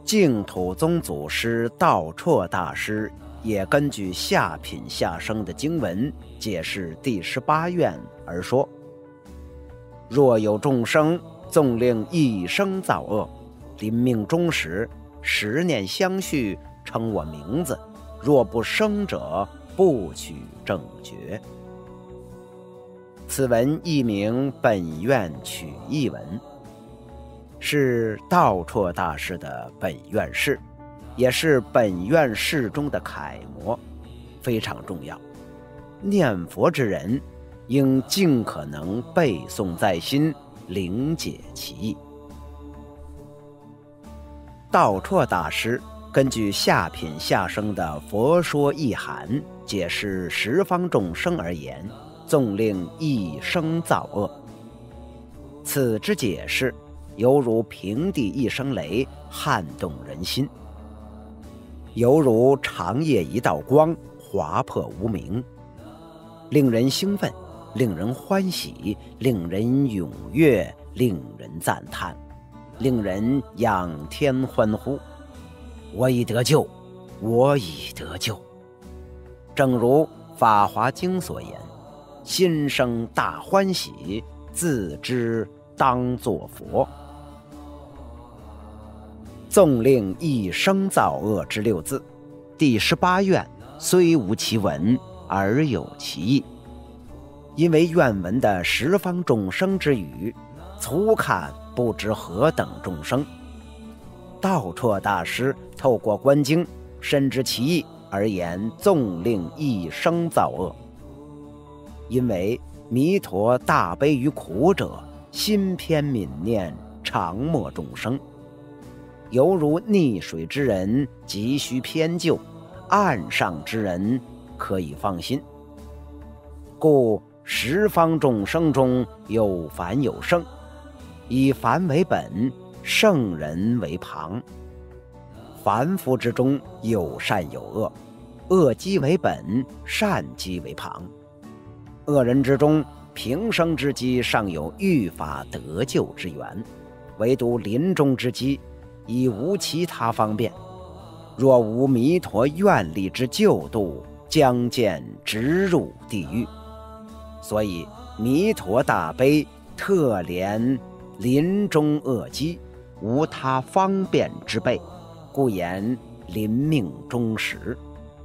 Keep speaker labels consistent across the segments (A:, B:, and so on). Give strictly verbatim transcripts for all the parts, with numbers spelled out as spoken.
A: 净土宗祖师道绰大师也根据下品下生的经文解释第十八愿而说：若有众生纵令一生造恶，临命终时，十念相续，称我名字，若不生者，不取正觉。此文译名本愿取义文，是道绰大师的本愿释，也是本愿释中的楷模，非常重要。念佛之人应尽可能背诵在心，灵解其意。道绰大师根据下品下生的佛说意涵，解释十方众生而言，纵令一生造恶。此之解释犹如平地一声雷，撼动人心；犹如长夜一道光，划破无明，令人兴奋，令人欢喜，令人踊跃，令人赞叹，令人仰天欢呼。我已得救，我已得救。正如《法华经》所言：心生大欢喜，自知当作佛。纵令一生造恶之六字，第十八愿虽无其文，而有其意。因为愿文的十方众生之语，粗看不知何等众生。道绰大师透过观经，深知其意而言纵令一生造恶。因为弥陀大悲于苦者，心偏悯念，常默众生，犹如溺水之人急需偏救，岸上之人可以放心。故十方众生中有凡有圣，以凡为本，圣人为旁。凡夫之中有善有恶，恶机为本，善机为旁。恶人之中，平生之机尚有欲法得救之缘，唯独临终之机已无其他方便。若无弥陀愿力之救度，将见直入地狱。所以弥陀大悲特怜临终恶机，无他方便之备，故言临命终时。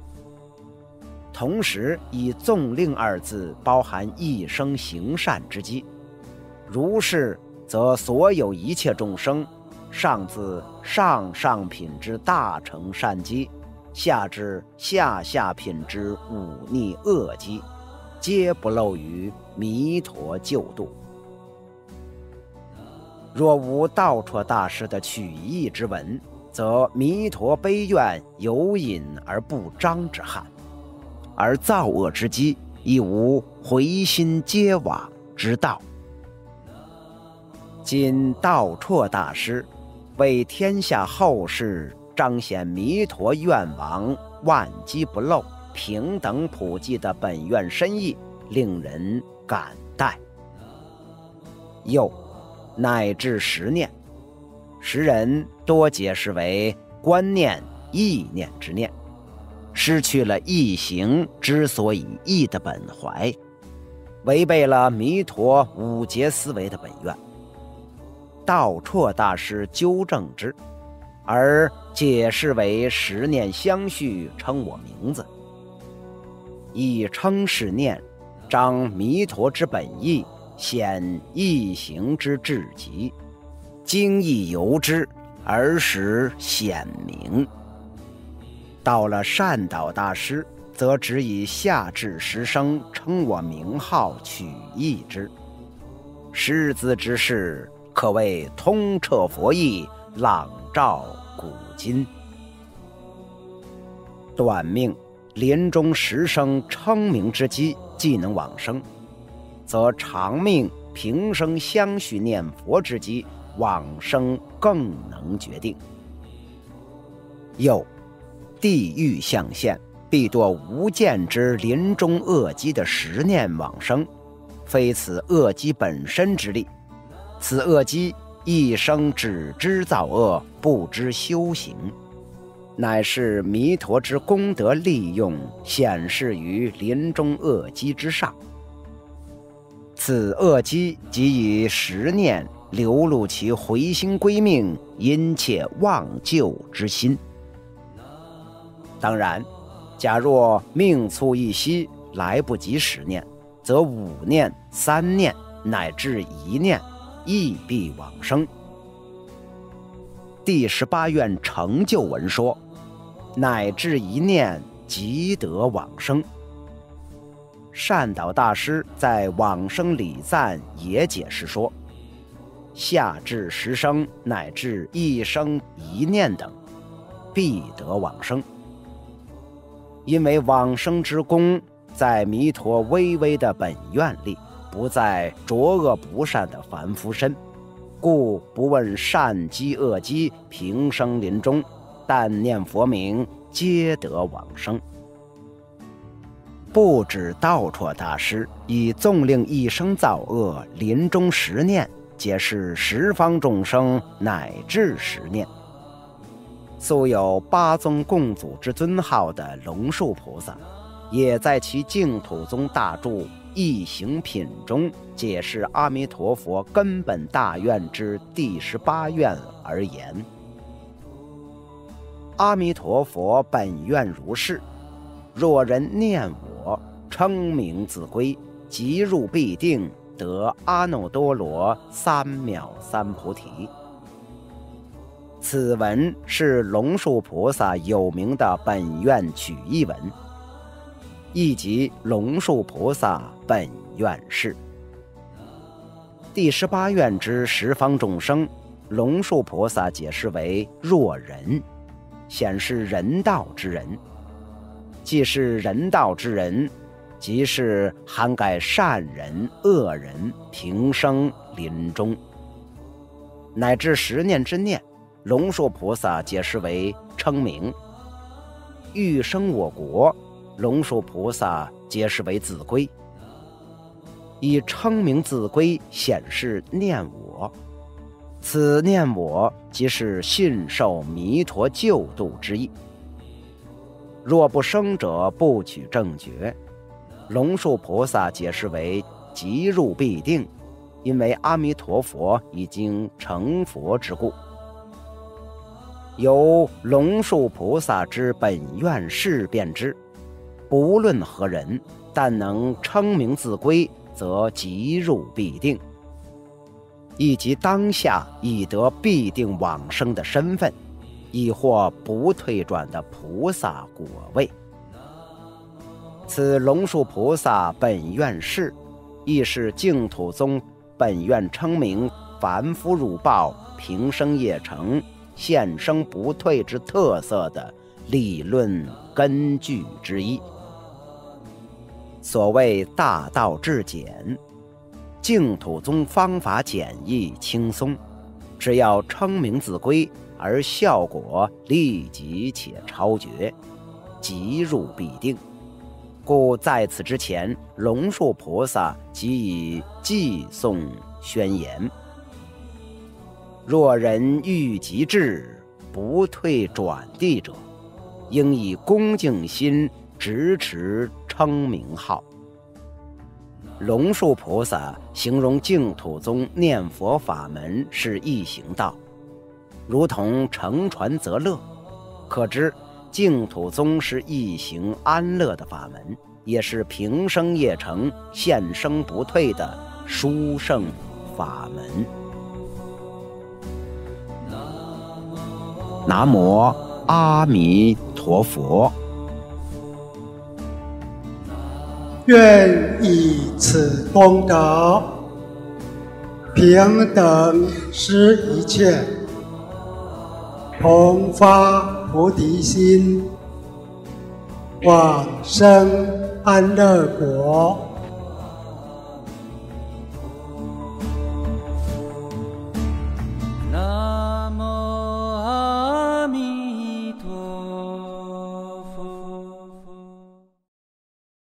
A: 同时以纵令二字包含一生行善之机，如是则所有一切众生，上自上上品之大乘善机，下至下下品之忤逆恶机，皆不漏于弥陀救度。若无道绰大师的取义之文，则弥陀悲愿有隐而不彰之憾，而造恶之机亦无回心接瓦之道。今道绰大师为天下后世彰显弥陀愿王万机不漏、平等普济的本愿深意，令人感戴。又乃至十念，时人多解释为观念、意念之念，失去了意行之所以意的本怀，违背了弥陀五劫思维的本愿。道绰大师纠正之，而解释为十念相续，称我名字，以称是念，彰弥陀之本意，显意行之至极，经意由之，而使显明。到了善导大师，则只以下至十声称我名号取义之。师资之事，可谓通彻佛意，朗照古今。短命临终十声称名之机既能往生，则长命平生相续念佛之机往生更能决定。又地狱象现，必堕无间之临终恶机的十念往生，非此恶机本身之力，此恶机一生只知造恶，不知修行，乃是弥陀之功德利用显示于临终恶机之上。此恶机即以十念流露其回心归命、殷切忘旧之心。当然，假若命粗一息，来不及十念，则五念、三念乃至一念，亦必往生。第十八愿成就文说，乃至一念即得往生。善导大师在往生礼赞也解释说，下至十生乃至一生一念等，必得往生。因为往生之功在弥陀微微的本愿力，不在浊恶不善的凡夫身，故不问善机恶机，平生临终，但念佛名，皆得往生。不止道绰大师以纵令一生造恶，临终十念，皆是十方众生乃至十念。素有八宗共祖之尊号的龙树菩萨，也在其净土宗大著《一行品》中解释阿弥陀佛根本大愿之第十八愿而言：阿弥陀佛本愿如是，若人念我，称名自归，即入必定，得阿耨多罗三藐三菩提。此文是龙树菩萨有名的本愿举义文，亦即龙树菩萨本愿事。第十八愿之十方众生，龙树菩萨解释为若人，显示人道之人。既是人道之人，即是涵盖善人、恶人、平生、临终，乃至十念之念，龙树菩萨解释为称名。欲生我国，龙树菩萨解释为自归。以称名自归显示念我，此念我即是信受弥陀救度之意。若不生者，不取正觉，龙树菩萨解释为即入必定，因为阿弥陀佛已经成佛之故。由龙树菩萨之本愿事便知，不论何人，但能称名自归，则即入必定，以及当下已得必定往生的身份，亦或不退转的菩萨果位。此龙树菩萨本愿事，亦是净土宗本愿称名凡夫入报、平生业成、现生不退之特色的理论根据之一。所谓大道至简，净土宗方法简易轻松，只要称名自归，而效果立即且超绝，即入必定。故在此之前，龙树菩萨即以偈颂宣言：若人欲极致，不退转地者，应以恭敬心直持称名号。龙树菩萨形容净土宗念佛法门是易行道，如同乘船则乐，可知净土宗是易行安乐的法门，也是平生业成、现生不退的殊胜法门。南无阿弥陀佛。
B: 愿以此功德，平等施一切，同发菩提心，往生安乐国。